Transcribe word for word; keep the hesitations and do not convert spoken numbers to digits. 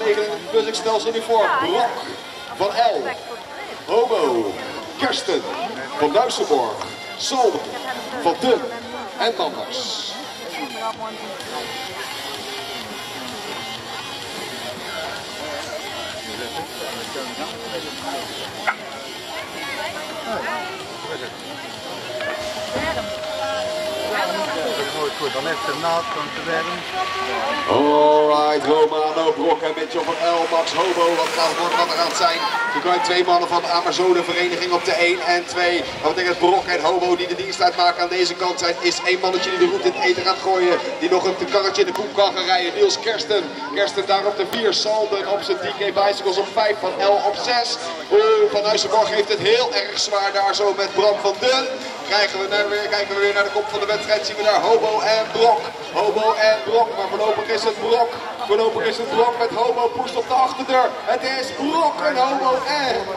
negenennegentig stelsel nu voor. Brok van L. Hobo. Kersten van Duisenborg. Salden van Dun en Manders. Goed, dan heeft de naad van te werken. Alright, Romano, Brok en Mitchell van L, Max Hobo, wat gaat wat er aan het zijn? We krijgen twee mannen van de Amazonevereniging op de één en twee. Dat betekent Brok en Hobo die de dienst uitmaken aan deze kant zijn. Is één mannetje die de route in het eten gaat gooien. Die nog een karretje in de koep kan gaan rijden. Niels Kersten. Kersten daar op de vier. Salden op zijn D K Bicycles op vijf. Van L op zes. Oeh, Van Duisenborg heeft het heel erg zwaar daar zo met Bram van Dun. Krijgen we naar, weer, kijken we weer naar de kop van de wedstrijd. Zien we daar Hobo en Brok. Hobo en Brok. Maar voorlopig is het Brok. Voorlopig is het Brok met Hobo poest op de achterdeur. Het is Brok en Hobo en